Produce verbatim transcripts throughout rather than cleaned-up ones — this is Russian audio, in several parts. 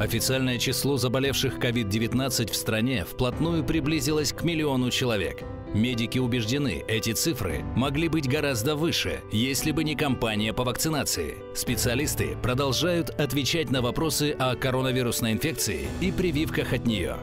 Официальное число заболевших ковид девятнадцать в стране вплотную приблизилось к миллиону человек. Медики убеждены, эти цифры могли быть гораздо выше, если бы не кампания по вакцинации. Специалисты продолжают отвечать на вопросы о коронавирусной инфекции и прививках от нее.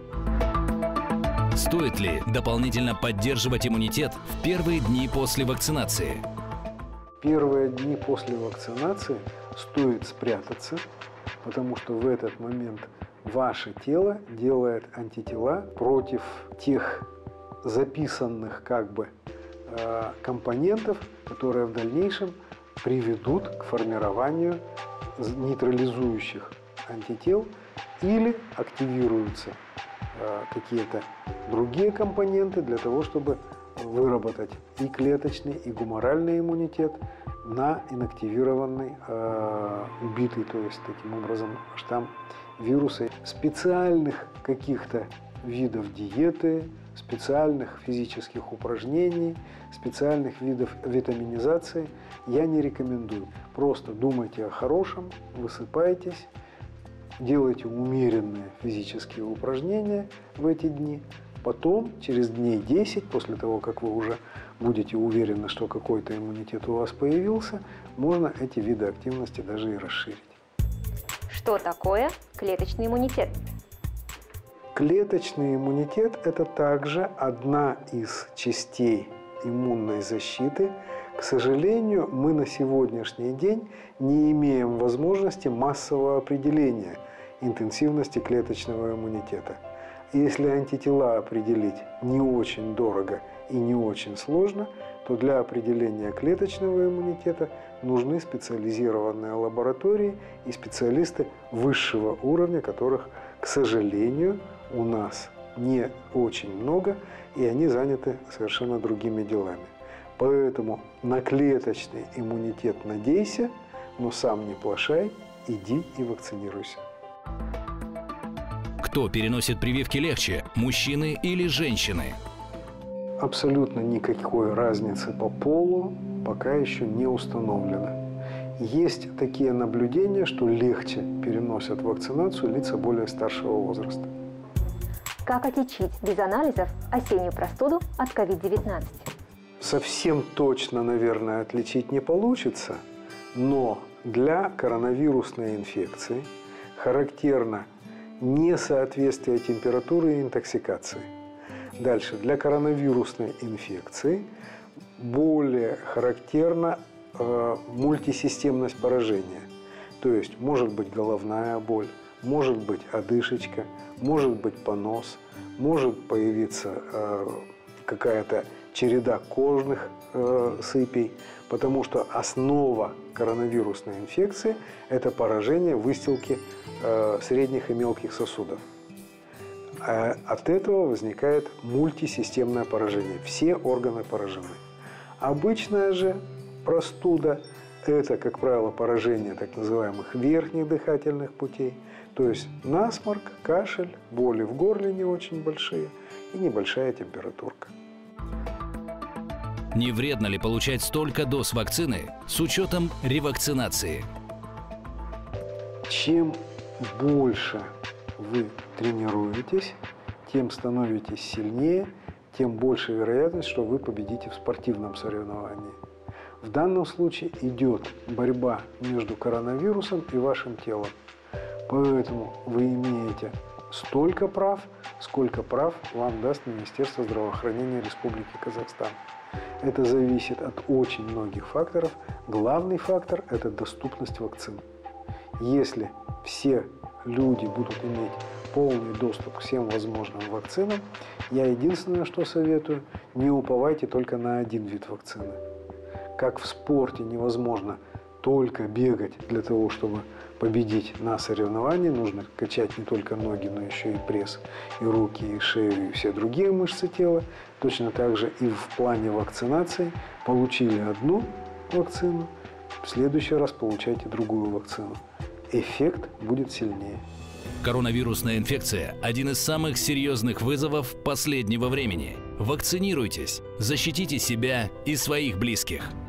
Стоит ли дополнительно поддерживать иммунитет в первые дни после вакцинации? Первые дни после вакцинации стоит спрятаться, потому что в этот момент ваше тело делает антитела против тех записанных как бы компонентов, которые в дальнейшем приведут к формированию нейтрализующих антител или активируются какие-то другие компоненты для того, чтобы выработать и клеточный, и гуморальный иммунитет на инактивированный, э, убитый, то есть таким образом штамм вируса. Специальных каких-то видов диеты, специальных физических упражнений, специальных видов витаминизации я не рекомендую. Просто думайте о хорошем, высыпайтесь, делайте умеренные физические упражнения в эти дни. Потом, через дней десять, после того, как вы уже будете уверены, что какой-то иммунитет у вас появился, можно эти виды активности даже и расширить. Что такое клеточный иммунитет? Клеточный иммунитет – это также одна из частей иммунной защиты. К сожалению, мы на сегодняшний день не имеем возможности массового определения интенсивности клеточного иммунитета. Если антитела определить не очень дорого и не очень сложно, то для определения клеточного иммунитета нужны специализированные лаборатории и специалисты высшего уровня, которых, к сожалению, у нас не очень много, и они заняты совершенно другими делами. Поэтому на клеточный иммунитет надейся, но сам не плашай, иди и вакцинируйся. Кто переносит прививки легче, мужчины или женщины? Абсолютно никакой разницы по полу пока еще не установлено. Есть такие наблюдения, что легче переносят вакцинацию лица более старшего возраста. Как отличить без анализов осеннюю простуду от ковид девятнадцать? Совсем точно, наверное, отличить не получится, но для коронавирусной инфекции характерно несоответствие температуры и интоксикации. Дальше, для коронавирусной инфекции более характерна э, мультисистемность поражения. То есть может быть головная боль, может быть одышечка, может быть понос, может появиться э, какая-то череда кожных э, сыпей, потому что основа коронавирусной инфекции – это поражение выстилки э, средних и мелких сосудов. А от этого возникает мультисистемное поражение. Все органы поражены. Обычная же простуда – это, как правило, поражение так называемых верхних дыхательных путей, то есть насморк, кашель, боли в горле не очень большие и небольшая температурка. Не вредно ли получать столько доз вакцины с учетом ревакцинации? Чем больше вы тренируетесь, тем становитесь сильнее, тем больше вероятность, что вы победите в спортивном соревновании. В данном случае идет борьба между коронавирусом и вашим телом. Поэтому вы имеете столько прав, сколько прав вам даст Министерство здравоохранения Республики Казахстан. Это зависит от очень многих факторов. Главный фактор – это доступность вакцин. Если все люди будут иметь полный доступ к всем возможным вакцинам, я единственное, что советую, не уповайте только на один вид вакцины. Как в спорте невозможно только бегать для того, чтобы победить на соревновании, нужно качать не только ноги, но еще и пресс, и руки, и шею, и все другие мышцы тела. Точно так же и в плане вакцинации. Получили одну вакцину, в следующий раз получайте другую вакцину. Эффект будет сильнее. Коронавирусная инфекция – один из самых серьезных вызовов последнего времени. Вакцинируйтесь, защитите себя и своих близких.